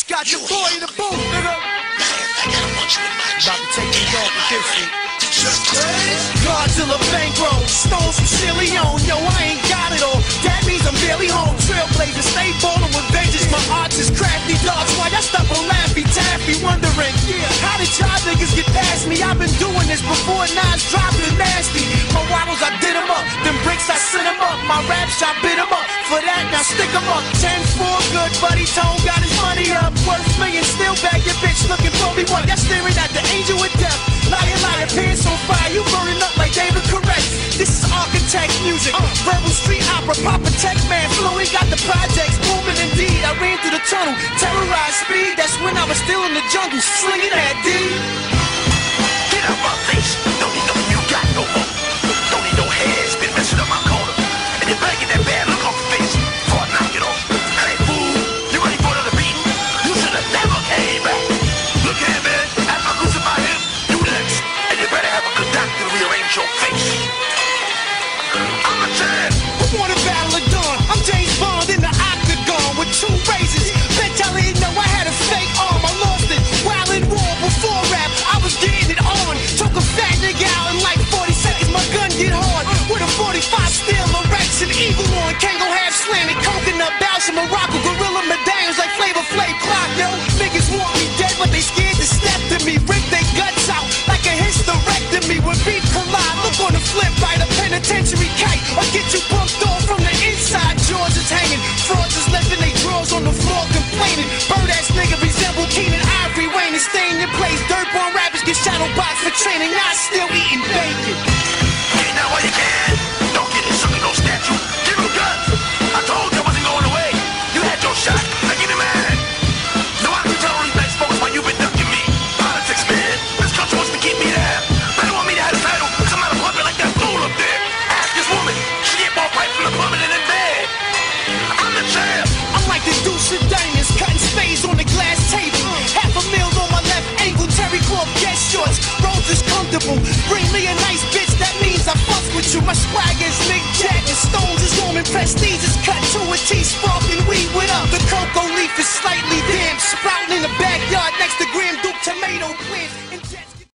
Got your boy in the booth, nigga. I gotta want you in my About to take these off with this shit. Godzilla bankroll, stones from Chilion. Yo, I ain't got it all. That means I'm barely home. Trailblazer, stay ballin' with vengeance. My arts is crafty, dogs. Why y'all stuck on Laffy Taffy? Wondering, how did y'all niggas get past me? I've been doing this before Nas dropped it nasty. My waddles, I did 'em up. Them bricks, I sent 'em up. My raps, I bit 'em up. For that, now stick 'em up. 10-4, good buddy. Tone got his money up. Worth millions, still bag your bitch looking for me. What? Y'all staring at the angel with death. Liar, liar, pants on fire. You burning up like David Correct. This is architect music. Verbal street opera. Papa Tech Man. Fluid got the projects booming indeed. I ran through the tunnel. Terrorized speed. That's when I was still in the jungle. Slinging that D. Get out my face. Don't need nothing you got no more. Don't need no heads. Been messing up my corner. And you're better get that bad look off your face before I knock it off. Hey, fool. You ready for another beat? You should have never came back. Look here, man. After I crucify him, you next. And you better have a good doctor to rearrange your face. I'm a champ. Who wanna battle a dawn? I'm James Bond in the octagon with 2 razors. Bet y'all didn't know I had a fake arm. I lost it while in war before rap. I was getting it on. Took a fat nigga out in like 40 seconds. My gun get hard with a 45 steel erection. Eagle on, Kango half slanted. Coconut bouncing Morocco. Gorilla medallions like Flavor Flav clock, yo. Niggas want me dead, but they scared to step to me. Rip they guts out like a hysterectomy. When beef collide, look on the flip right. A penitentiary kite. Or get you bumped off from the inside. Jaws is hanging. Frauds is lifting they drawers on the floor complaining. Bird ass nigga resemble Keenan Ivory Wayne and stay in your place. Dirtborn rappers get shadow boxed for training. Not still eating bacon. Hey, now while you can, don't get it sucking no statue. Give him guns. I told you I wasn't going away. You had your shot. Now give me mine. No, I can tell all these nice folks why you've been ducking me. Politics, man. This country wants to keep me there. They don't want me to have a title. Come out of puppet like that fool up there. Ask this woman. She get more right from the plumbing and in bed. I'm the champ. I'm like the Deuce of Diamonds, cutting spades on the glass table. Half a meal on my left ankle, Terry Cloth guest shorts. Rose is comfortable. Bring me a nice bitch, that means I fuck with you. My swag is Mick Jagger, Stones is Roman, Prestige is cut to a T, sparking weed with up. The cocoa leaf is slightly